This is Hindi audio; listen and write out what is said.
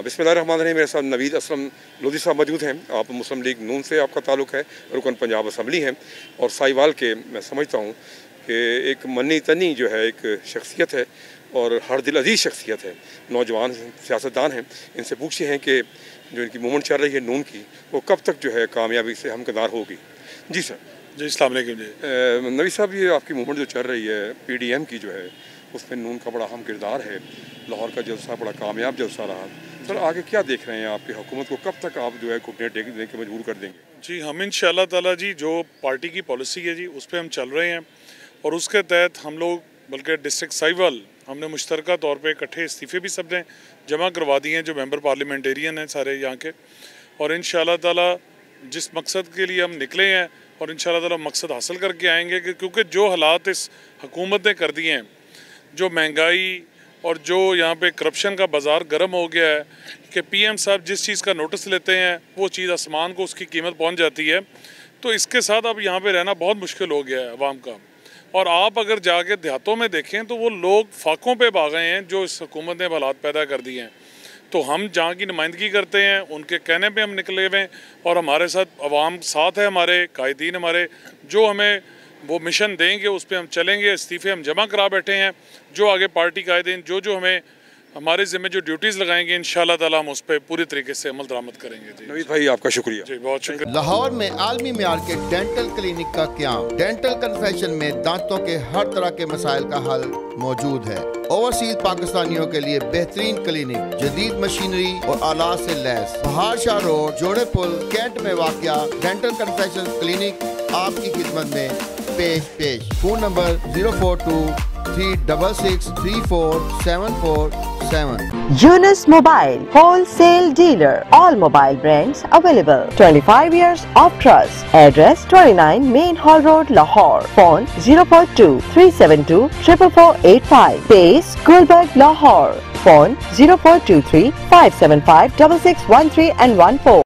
बिस्मिल्लाहिर्रहमानिर्रहीम। मेरे साथ नवीद असलम लोधी साहब मौजूद हैं। आप मुस्लिम लीग नून से आपका ताल्लुक़ है, रुकन पंजाब असम्बली हैं और साहिवाल के मैं समझता हूँ कि एक मनी तनी जो है एक शख्सियत है और हर दिल अजीज़ शख्सियत है। नौजवान सियासतदान हैं, इनसे पूछे हैं कि जो इनकी मूवमेंट चल रही है नून की, वो कब तक जो है कामयाबी से हमकदार होगी। जी सर। जी अस्सलाम वालेकुम। जी नवीद साहब, ये आपकी मूवमेंट जो चल रही है PDM की जो है, उसमें नून का बड़ा अहम किरदार है। लाहौर का जलसा बड़ा कामयाब जलसा रहा। सर आगे क्या देख रहे हैं? आपकी हुकूमत को कब तक आप जो है घुटने टेकने के मजबूर कर देंगे? जी हम इंशाअल्लाह ताला जी जो पार्टी की पॉलिसी है जी उस पर हम चल रहे हैं और उसके तहत हम लोग बल्कि डिस्ट्रिक्ट साहिवाल हमने मुश्तरका तौर पे इकट्ठे इस्तीफ़े भी सब ने जमा करवा दिए हैं जो मेंबर पार्लियामेंटेरियन हैं सारे यहाँ के। और इंशाअल्लाह ताला जिस मकसद के लिए हम निकले हैं और इंशाअल्लाह ताला मकसद हासिल करके आएंगे कि क्योंकि जो हालात इस हुकूमत ने कर दिए हैं, जो महंगाई और जो यहाँ पे करप्शन का बाज़ार गर्म हो गया है कि PM साहब जिस चीज़ का नोटिस लेते हैं वो चीज़ आसमान को उसकी कीमत पहुँच जाती है। तो इसके साथ अब यहाँ पे रहना बहुत मुश्किल हो गया है अवाम का। और आप अगर जाके देहातों में देखें तो वो लोग फाकों पे भाग गए हैं जो इस हुकूमत ने हालात पैदा कर दिए हैं। तो हम जहाँ की नुमाइंदगी करते हैं उनके कहने पे हम निकले हुए हैं और हमारे साथ अवाम साथ है, हमारे कायदीन हमारे जो हमें वो मिशन देंगे उस पर हम चलेंगे। इस्तीफ़े हम जमा करा बैठे हैं। जो आगे पार्टी कायदीन जो हमें हमारे ज़िम्मे जो ड्यूटीज़ लगाएंगे इंशाअल्लाह ताला हम उस पर पूरी तरीके से अमल दरामद करेंगे। जी नवीद भाई आपका शुक्रिया। जी बहुत शुक्रिया। लाहौर में आलमी मेयार के डेंटल क्लिनिक का क्याम। डेंटल कन्फेशन में दांतों के हर तरह के मसाइल का हल मौजूद है। ओवरसीज पाकिस्तानियों के लिए बेहतरीन क्लिनिक, जदीद मशीनरी और आलात से लैस। बहार शाह रोड, जोड़े पुल, कैंट में वाक़या डेंटल कन्फेशन क्लिनिक आपकी खिदमत में पेश। Phone number 042-366-34747। Yunus Mobile, wholesale dealer. All mobile brands available. 25 years of trust. Address 29 Main Hall Road, Lahore. Phone 042-372-44485. Base Gulberg, Lahore. Phone 0423-575-6613 and 14.